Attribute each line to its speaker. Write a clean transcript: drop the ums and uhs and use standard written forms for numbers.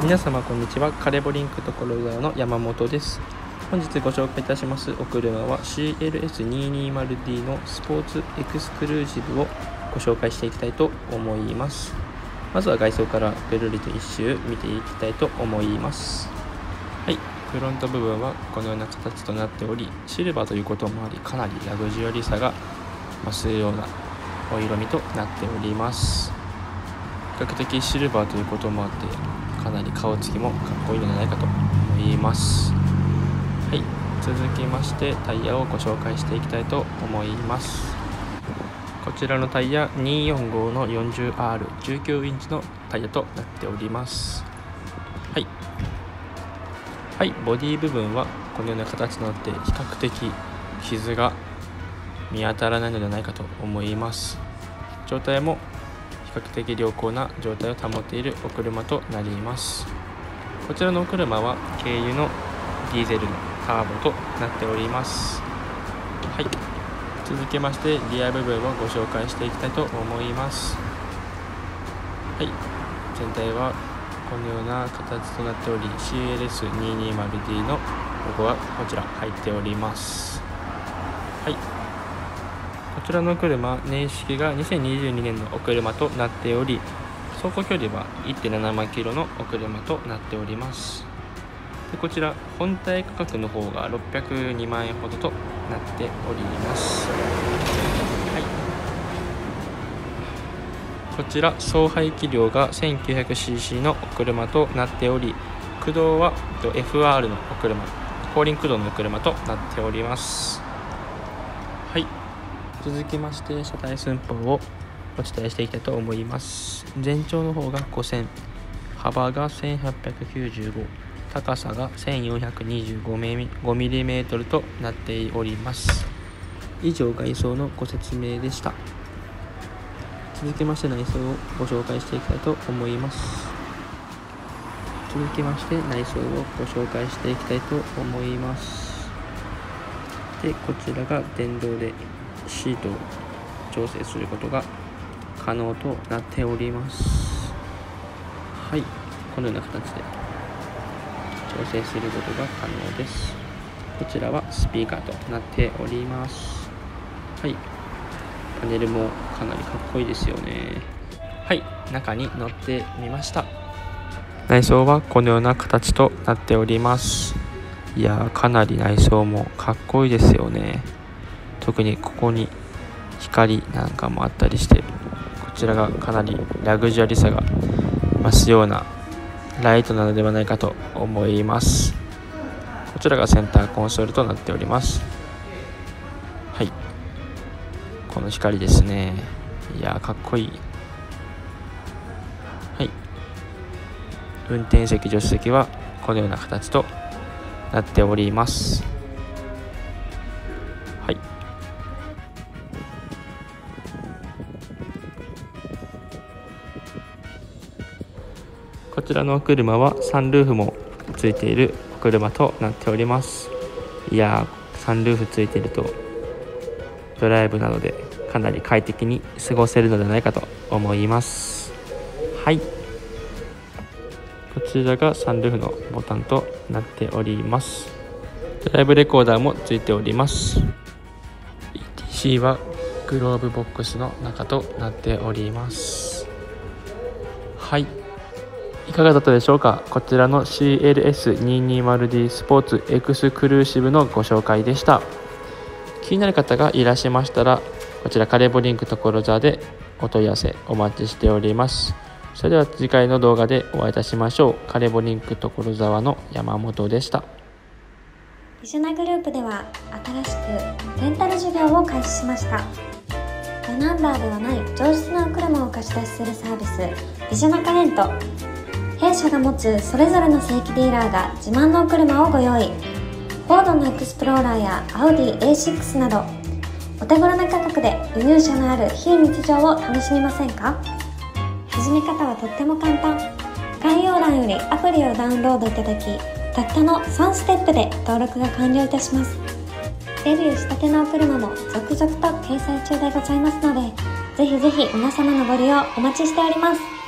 Speaker 1: 皆様こんにちは。カレボリンク所沢の山本です。本日ご紹介いたしますお車は CLS220D のスポーツエクスクルーシブをご紹介していきたいと思います。まずは外装からぐるりと一周見ていきたいと思います。はい、フロント部分はこのような形となっており、シルバーということもあり、かなりラグジュアリーさが増すようなお色味となっております。比較的シルバーということもあってかなり顔つきもかっこいいのではないかと思います。はい、続きましてタイヤをご紹介していきたいと思います。こちらのタイヤ245の 40R 19インチのタイヤとなっております。はい、ボディ部分はこのような形となって比較的傷が見当たらないのではないかと思います。状態も比較的良好な状態を保っているお車となります。こちらのお車は軽油のディーゼルのターボとなっております。はい、続きましてリア部分をご紹介していきたいと思います。はい、全体はこのような形となっており CLS220D のロゴはこちら入っております。はい、こちらの車、年式が2022年のお車となっており、走行距離は 1.7 万キロのお車となっております。でこちら、本体価格の方が602万円ほどとなっております。はい、こちら、総排気量が 1900cc のお車となっており、駆動は FR のお車、後輪駆動のお車となっております。はい、続きまして車体寸法をお伝えしていきたいと思います。全長の方が5000、幅が 1895、高さが 1425mm となっております。以上外装のご説明でした。続きまして内装をご紹介していきたいと思います。続きまして内装をご紹介していきたいと思います。でこちらが電動でシートを調整することが可能となっております。はい、このような形で調整することが可能です。こちらはスピーカーとなっております。はい、パネルもかなりかっこいいですよね。はい、中に乗ってみました。内装はこのような形となっております。いやー、かなり内装もかっこいいですよね。特にここに光なんかもあったりして、こちらがかなりラグジュアリーさが増すようなライトなのではないかと思います。こちらがセンターコンソールとなっております。はい、この光ですね。いやー、かっこいい。はい、運転席助手席はこのような形となっております。はい、こちらの車はサンルーフもついている車となっております。いやー、サンルーフついているとドライブなどでかなり快適に過ごせるのではないかと思います。はい、こちらがサンルーフのボタンとなっております。ドライブレコーダーもついております。 ETC はグローブボックスの中となっております。はい、いかがだったでしょうか。こちらの CLS220D スポーツエクスクルーシブのご紹介でした。気になる方がいらっしゃいましたら、こちらカレボリンク所沢でお問い合わせお待ちしております。それでは次回の動画でお会いいたしましょう。カレボリンク所沢の山本でした。
Speaker 2: ビジョナグループでは新しくレンタル事業を開始しました。マイナンバーではない上質なお車を貸し出しするサービス、ビジョナカレント。弊社が持つそれぞれの正規ディーラーが自慢のお車をご用意。フォードのエクスプローラーやアウディ A6 など、お手頃な価格で輸入車のある非日常を楽しみませんか？始め方はとっても簡単。概要欄よりアプリをダウンロードいただき、たったの3ステップで登録が完了いたします。デビューしたてのお車も続々と掲載中でございますので、ぜひぜひ皆様のご利用お待ちしております。